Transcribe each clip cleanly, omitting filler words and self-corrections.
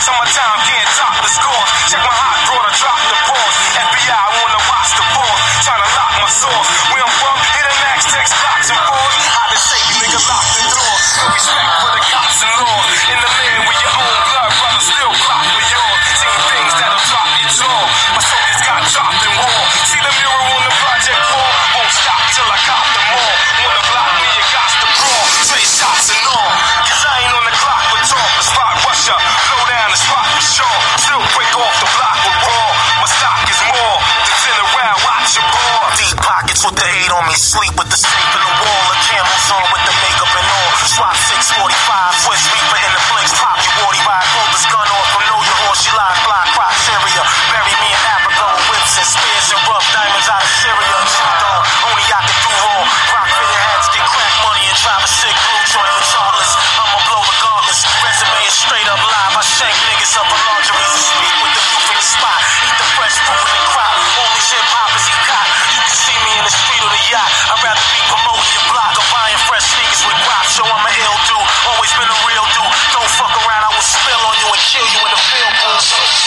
Summertime can't top the scores. Check my hot broad, I drop the balls. FBI wanna watch the balls. Tryna lock my source. Where I'm from, hit a max, text blocks and balls. Out of safe, nigga, lock the door. No respect for the cops and law. In the land with your own blood, brother, still clock for yours. Seen things that'll drop your jaw. My soldiers got dropped in war. See the mural on the project wall. Won't stop till I cop them all. Wanna block me, you got to brawl. Straight shots and all. Cause I ain't on the clock for talk. The spot rusher, blow down the spot for sure. Still break off the block with raw. My stock is more. The 10 around, watch your ball. Deep pockets with the 8 on me. Sleep with the safe in the wall. The camels on with the makeup and all. Swap 645. Swiss reaper in the flicks. Pop you 40 ride. Pull this gun off from Know Your Horse. She live block crop Syria. Bury me in Africa with whips and spears and rough diamonds out of Syria. Shoot on. Only I can do wrong. Rock fitted hats. Get crack money and drive a sick blue joint with Charles. I'ma blow regardless. Resume is straight up live. I shank niggas up in lingerie and speak with the youth in the spot. Eat the fresh food in the crowd. Only hip hop is he caught. You can see me in the street or the yacht. I'd rather be promoting your block or buying fresh sneakers with guap. So I'm an ill dude. Always been a real dude. Don't fuck around. I will spill on you and kill you in the field, boo.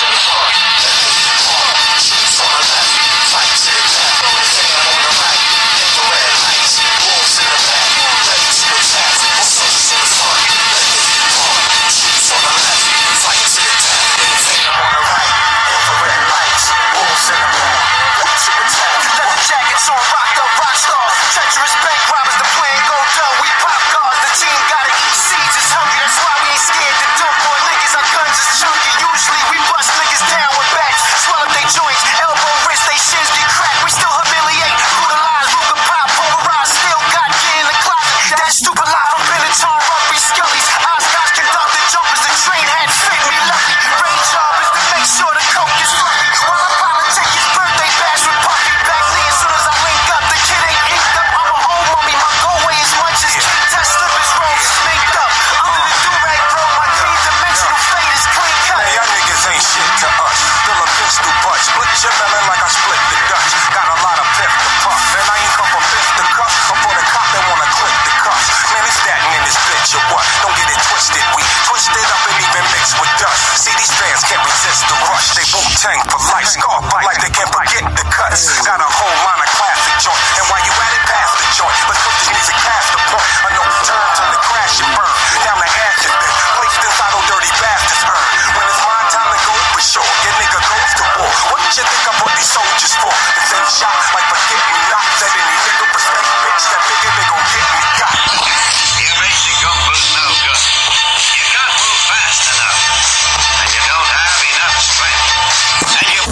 Tank for life, scar bite like they can't forget the cuts. Got a whole line of classic joint, and while you at it, pass the joint. But put this music past the point. I know turn to the crash and burn. Down the ashes then placed inside old dirty bastards earn. When it's my time to go for sure, your nigga goes to war. What you think I put these soldiers for? The same shot like forget me not. That any nigga respect bitch that figure they gon' get me got. Your basic combo's no good. You can't move fast enough, and you don't have enough strength. And you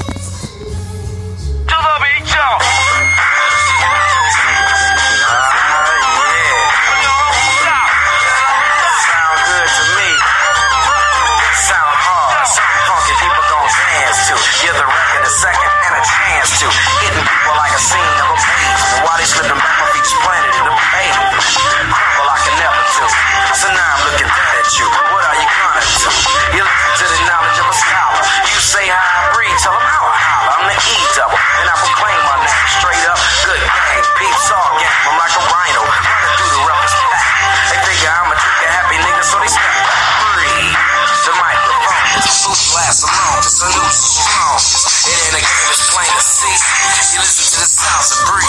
to the beach, y'all. Sound good to me. Sound hard. Something funky people gon' dance to. Give the record a second and a chance to. Hitting people like a scene of a page. And while they slipping back, my feet's planted in the page. Crumble like I never do. So now I'm looking dead at you. What are you gonna do? You listen to the knowledge of a scholar. You say how I breathe, tell them how I holler. I'm the E-double, and I proclaim my name straight up. Good gang, peeps all game. I'm like a rhino, running through the roughest pack. They figure I'm a trigger happy nigga, so they step back. Breathe. The microphone, the food glass alone, just a new strong. It ain't a game, it's plain to see. You listen to the sounds of breathe.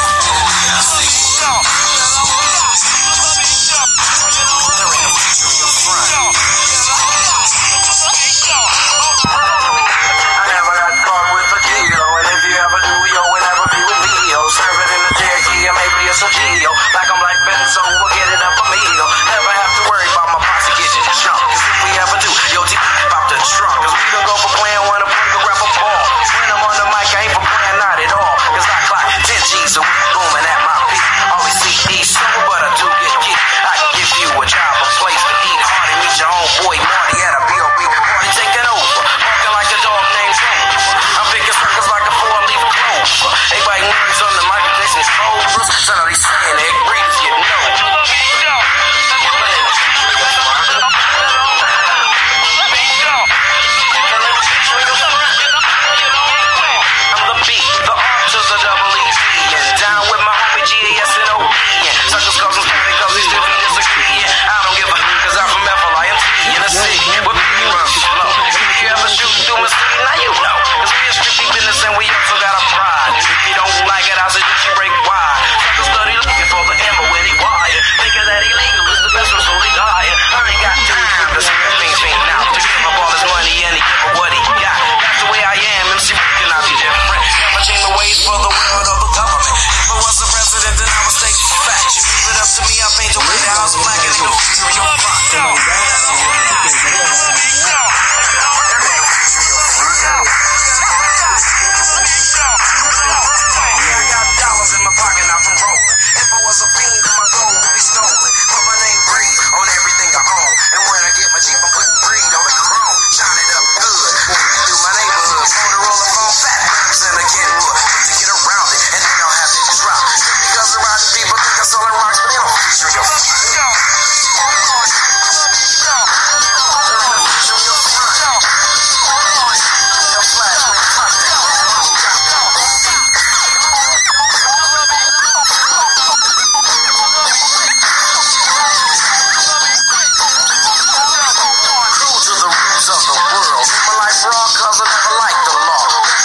Like I'm like Benzo, we'll get it up a meal. Never have to worry about my posse getting jumped. Cause if we ever do, yo, G about the trunk. Cause we gon' go for playing when I bring the rapper ball. When I'm on the mic, I ain't for playing not at all. Cause I clock 10 G's a week booming at my peak. Always see these sober, but I do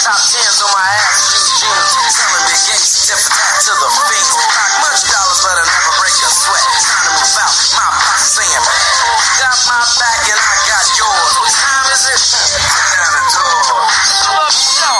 top tens on my ass, jeans. Selling big gates, tip for tat to the fiends. Rock much dollars, but I never break a sweat. Time to move out, my box saying, got my back and I got yours. What time is it? Turn down the door. Love you, y'all.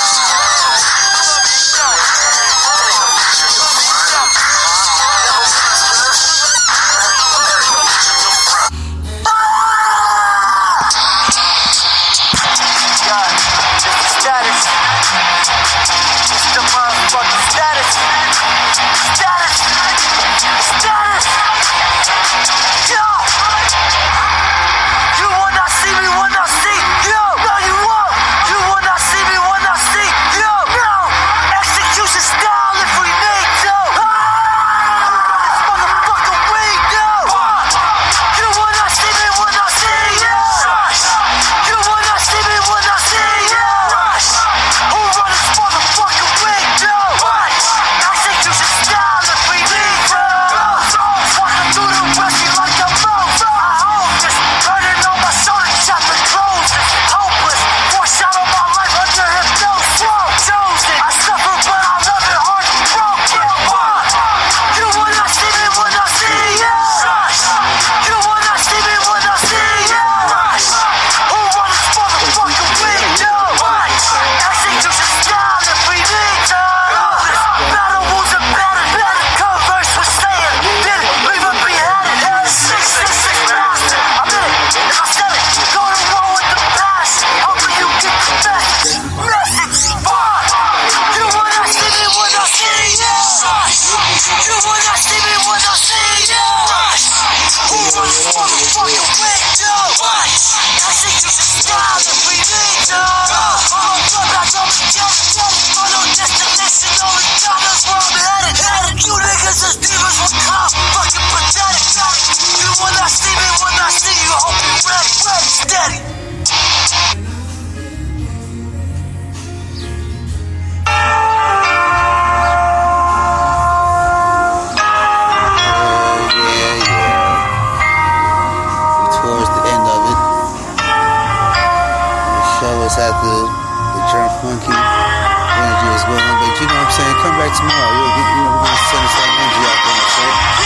After the Jump Funky energy is going, but you know what I'm saying? Come back tomorrow. We're going to send the same energy out there, so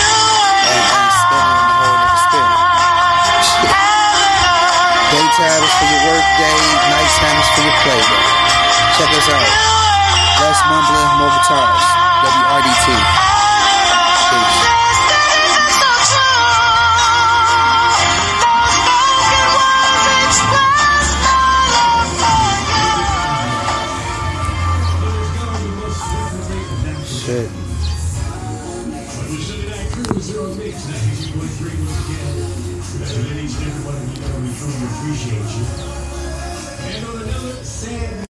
and spend it in a whole different spirit. Daytime is for your work day, nighttime is for your play day. Check us out. Less mumbling, more guitars. WRDT. Peace. Shit.